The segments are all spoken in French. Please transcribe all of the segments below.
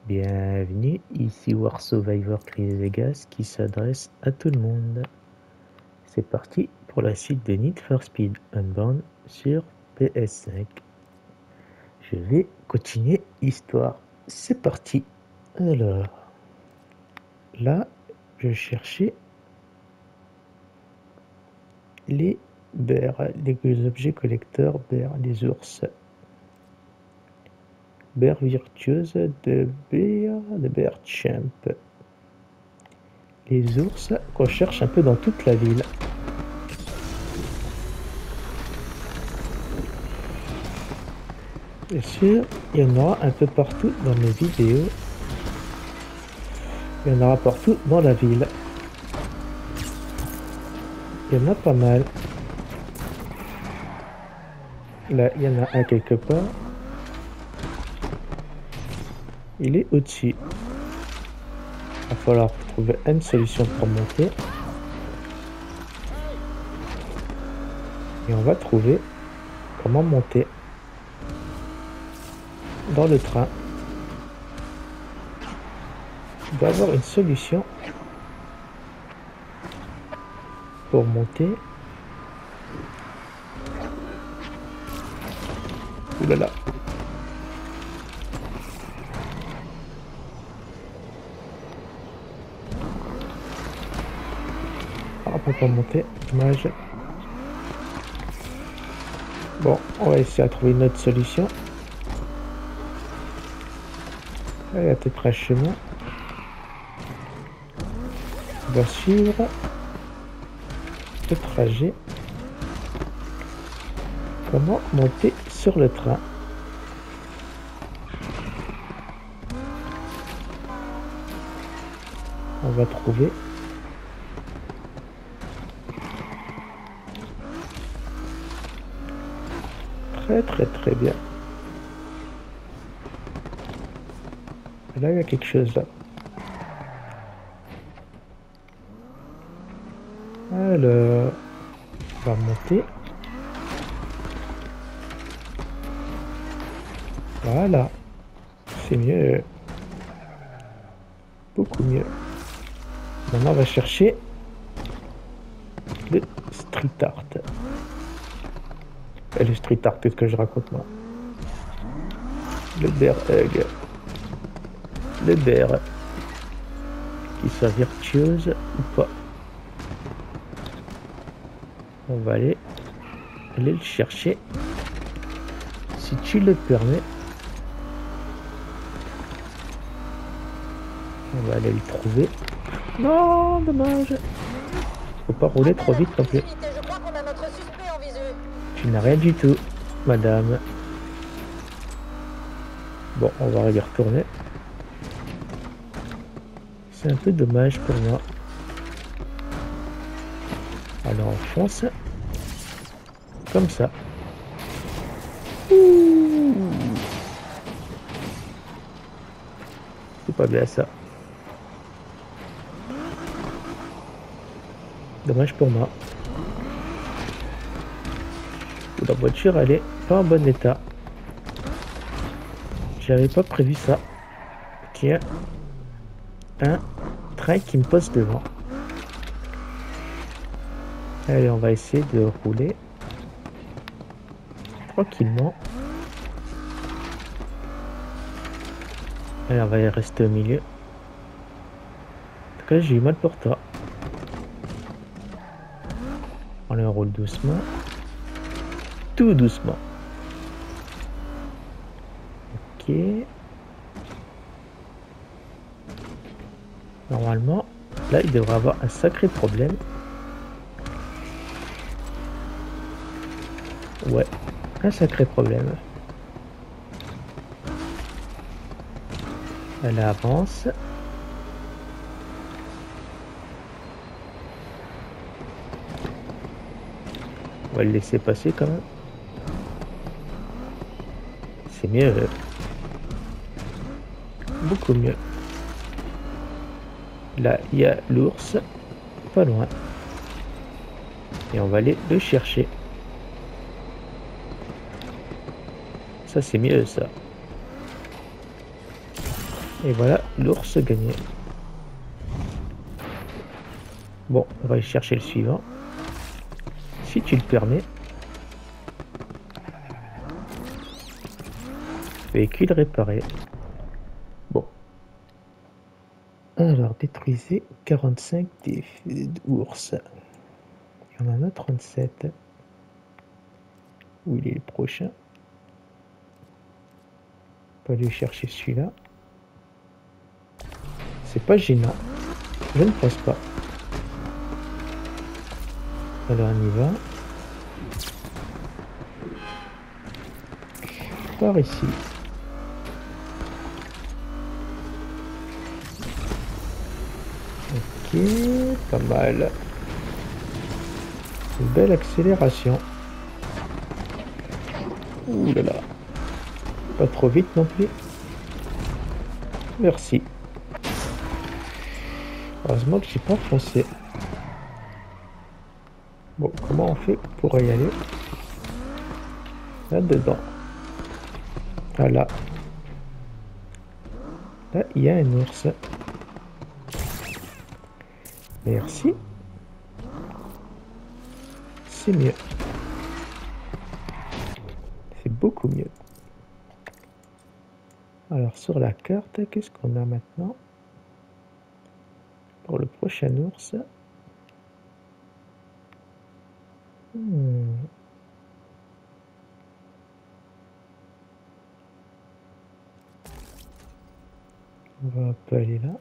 Bienvenue, ici War Survivor Chris Vegas qui s'adresse à tout le monde. C'est parti pour la suite de Need for Speed Unbound sur PS5. Je vais continuer l'histoire. C'est parti. Alors, là, je cherchais les bears, les objets collecteurs bears, les ours. Bear virtueuse de Bear Champ. Les ours qu'on cherche un peu dans toute la ville. Bien sûr, il y en aura un peu partout dans mes vidéos. Il y en aura partout dans la ville. Il y en a pas mal. Là, il y en a un quelque part. Il est au-dessus. Il va falloir trouver une solution pour monter. Et on va trouver comment monter dans le train. Il doit y avoir une solution pour monter. Ouh là là. Ah, on peut pas monter, dommage. Bon, on va essayer de trouver une autre solution. Là, il y a peut-être un chemin. On va suivre le trajet. Comment monter sur le train? On va trouver. Très bien. Et là, il y a quelque chose là. Alors, on va monter. Voilà. C'est mieux. Beaucoup mieux. Maintenant, on va chercher le street art. Le street art, qu'est-ce que je raconte moi? Le bear hug. Le bear. Qu'il soit virtueuse ou pas. On va aller le chercher. Si tu le permets. On va aller le trouver. Non, dommage. Faut pas rouler trop vite non plus. Tu n'as rien du tout, madame. Bon, on va y retourner. C'est un peu dommage pour moi. Alors on fonce. Comme ça. C'est pas bien ça. Dommage pour moi. La voiture elle est pas en bon état. J'avais pas prévu ça. Qu'il y a un train qui me pose devant. Allez, on va essayer de rouler tranquillement. Allez, on va y rester au milieu. En tout cas, j'ai eu mal pour toi. On roule doucement. Tout doucement. Ok. Normalement, là, il devrait avoir un sacré problème. Ouais, un sacré problème. Elle avance. On va le laisser passer quand même. C'est mieux. Beaucoup mieux. Là, il y a l'ours. Pas loin. Et on va aller le chercher. Ça, c'est mieux, ça. Et voilà, l'ours gagné. Bon, on va aller chercher le suivant. Si tu le permets. Véhicule réparé. Bon. Alors, détruisez 45 des ours. Il y en a 37. Où il est le prochain? On peut aller chercher celui-là. C'est pas gênant. Je ne pense pas. Alors on y va. Par ici. Ok, pas mal. Une belle accélération. Ouh là là. Pas trop vite non plus. Merci. Heureusement que j'ai pas foncé. Bon, comment on fait pour y aller? Là-dedans. Ah là. Là, il y a un ours. Merci. C'est mieux. C'est beaucoup mieux. Alors, sur la carte, qu'est-ce qu'on a maintenant? Pour le prochain ours. On va un peu aller là.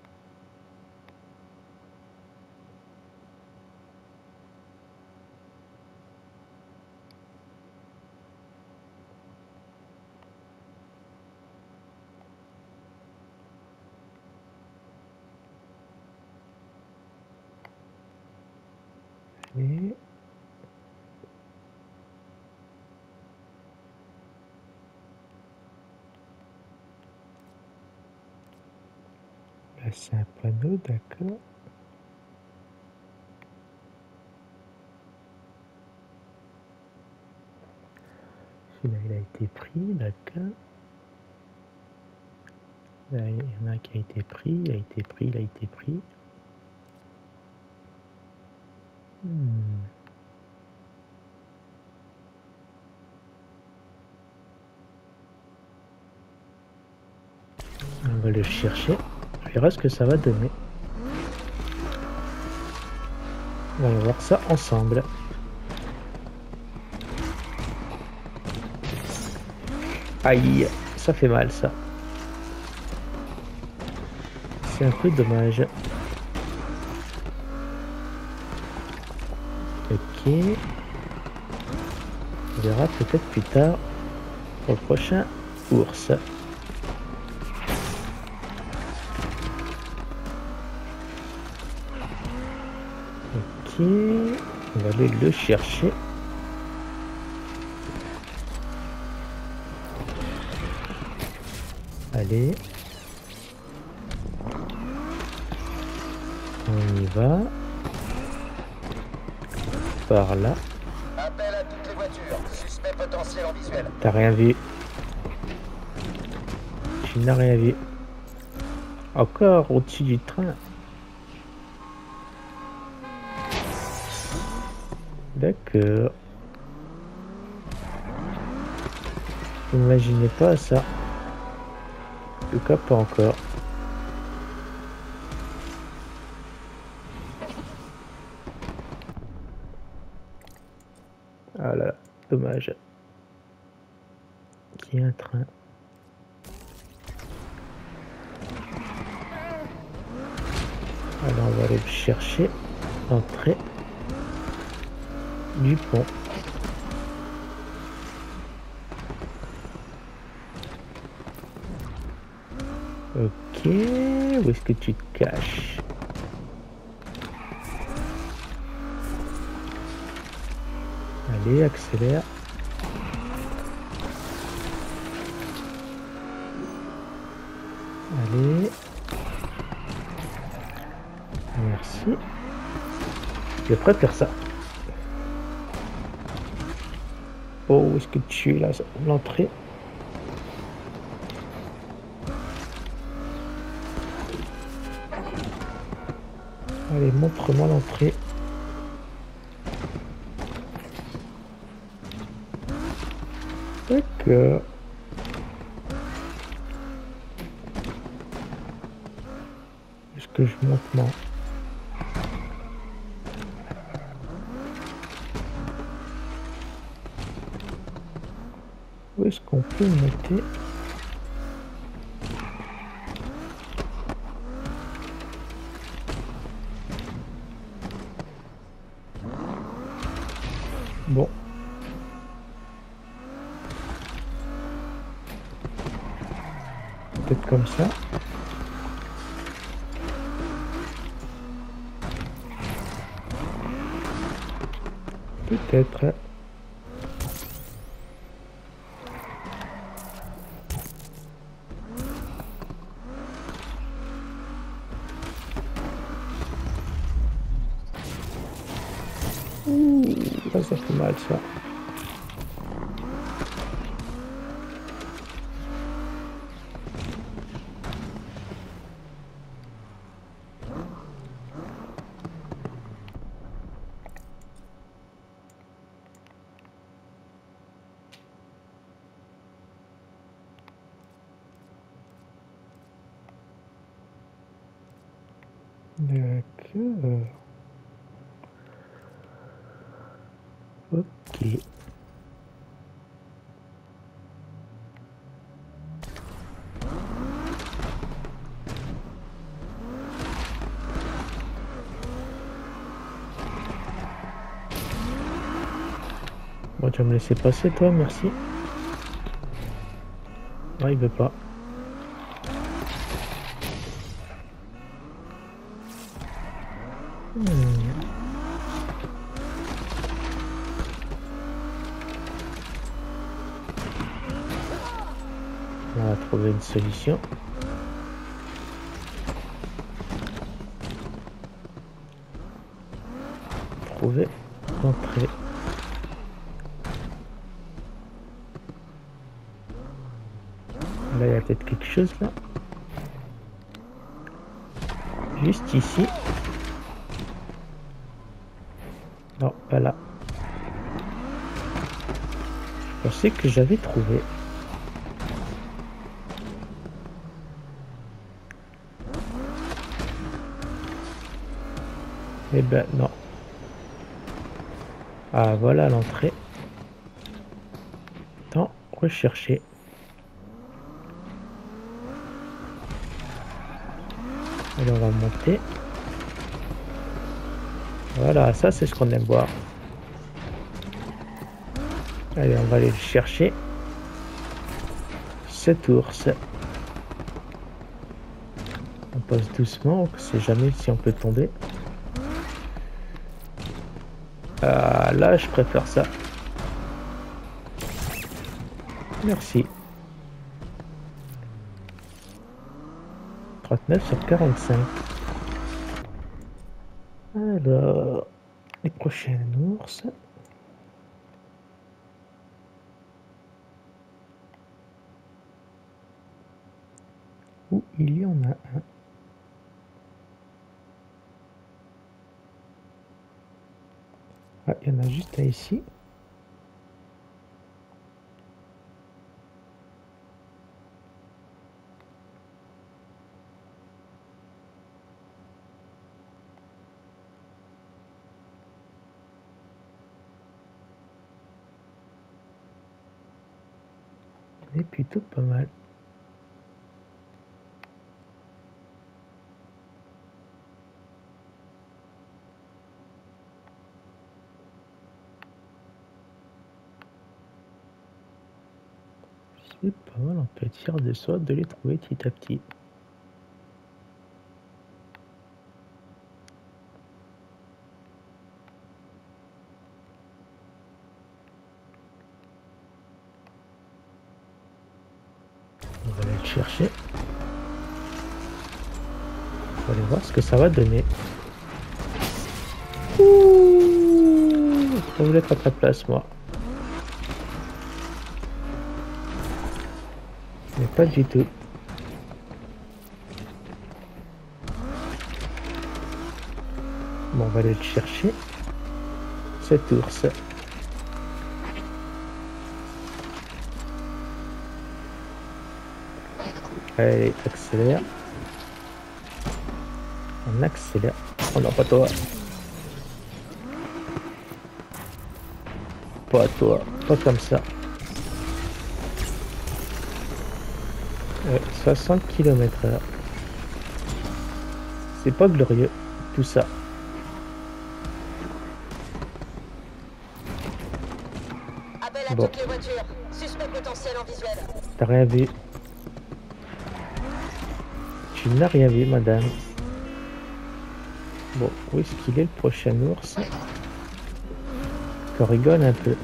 Et là, c'est un panneau, d'accord. Celui-là, il a été pris, d'accord. Là, il y en a un qui a été pris, il a été pris, il a été pris. On va le chercher. On verra ce que ça va donner. On va voir ça ensemble. Aïe, ça fait mal ça. C'est un peu dommage. Ok. On verra peut-être plus tard pour le prochain ours. Ok. On va aller le chercher. Allez. On y va. Par là. Appel à toutes les voitures. Suspect potentiel en visuel. T'as rien vu. Tu n'as rien vu. Encore au-dessus du train. D'accord. Imaginez pas ça. En tout cas, pas encore. Ah là là, dommage. Il y a un train. Alors on va aller chercher l'entrée du pont. Ok, où est-ce que tu te caches? Allez, accélère. Allez. Merci. Je préfère ça. Oh, où est-ce que tu es là? L'entrée. Allez, montre-moi l'entrée. D'accord. Est-ce que je monte? Non. Où est-ce qu'on peut monter? Bon. Peut-être comme ça. Peut-être. Ouh, ça fait mal ça. D'accord. Ok. Bon, tu vas me laisser passer, toi, merci. Ah, il veut pas. On va trouver une solution. Trouver l'entrée. Là, il y a peut-être quelque chose là. Juste ici. Non, pas là. Je pensais que j'avais trouvé. Eh ben non. Ah, voilà l'entrée. Attends, rechercher. Allez, on va monter. Voilà, ça c'est ce qu'on aime voir. Allez, on va aller le chercher. Cet ours. On passe doucement, on ne sait jamais si on peut tomber. Ah, là, je préfère ça. Merci. 39 sur 45. Alors, les prochaines ours. Où il y en a un. Ah, il y en a juste un ici. Il est plutôt pas mal. C'est pas mal, on peut être fier de soi de les trouver petit à petit. On va aller le chercher. On va aller voir ce que ça va donner. Ouh, je voulais être à ta place, moi. Mais pas du tout. Bon, on va aller le chercher. Cet ours. Allez, accélère. On accélère. Oh non, pas toi. Pas toi. Pas comme ça. 60 km/h. C'est pas glorieux, tout ça. Appel à Bon. toutes les voitures. Suspect potentiel en visuel. T'as rien vu. Tu n'as rien vu, madame. Bon, où est-ce qu'il est le prochain ours? Qu'on rigole un peu.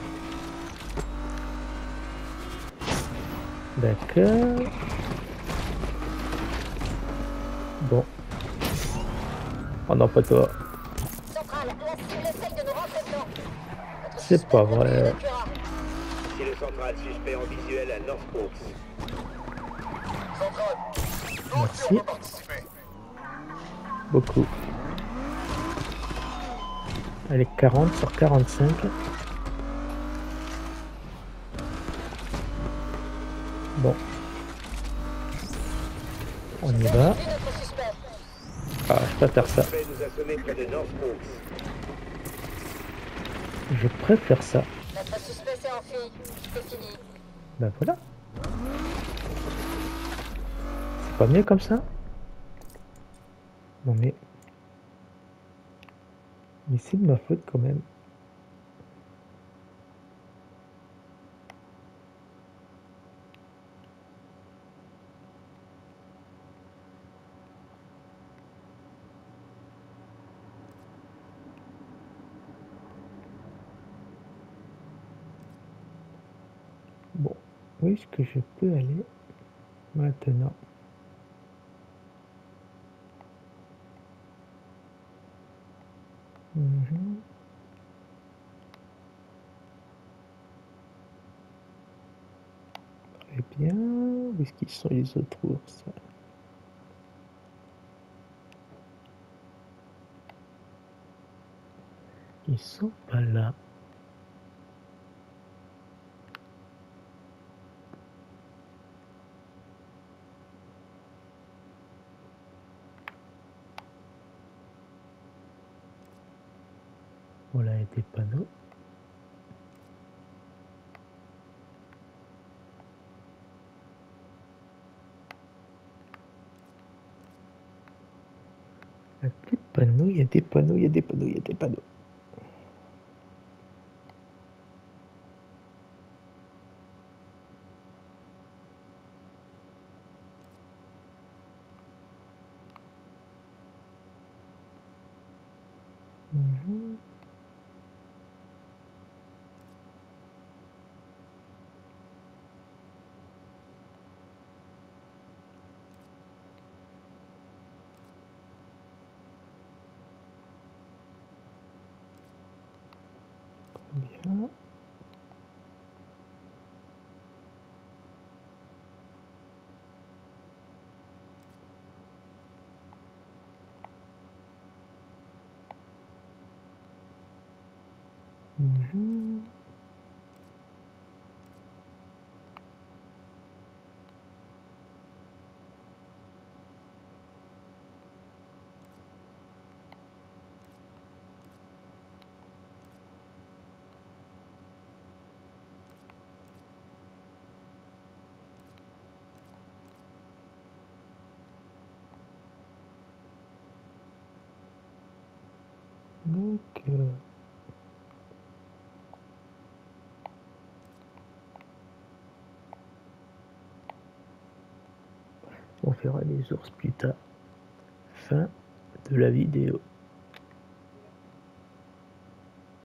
D'accord. Bon. Oh non, pas toi. Centrale, la cible essaye de nous rentrer dedans. Notre C'est suspect pas nous vrai. évacuera. C'est le central suspect en visuel à North Oaks. Centrale. Merci. Beaucoup. Allez, 40 sur 45. Bon. On y va. Vu notre suspect. Ah, je préfère ça. Suspect nous a sonné près de North Oaks. Je préfère ça. Notre suspect s'est enfui. C'est fini. Ben voilà. C'est pas mieux comme ça? Non mais c'est de ma faute quand même. Bon, où est-ce que je peux aller maintenant? Mhm. Très bien. Où est-ce qu'ils sont les autres ours? Ils sont pas là. Voilà, il y a des panneaux. Il y a des panneaux, il y a des panneaux, il y a des panneaux, il y a des panneaux. Mhm. Bien. Mhm. Donc, on verra les ours plus tard. Fin de la vidéo.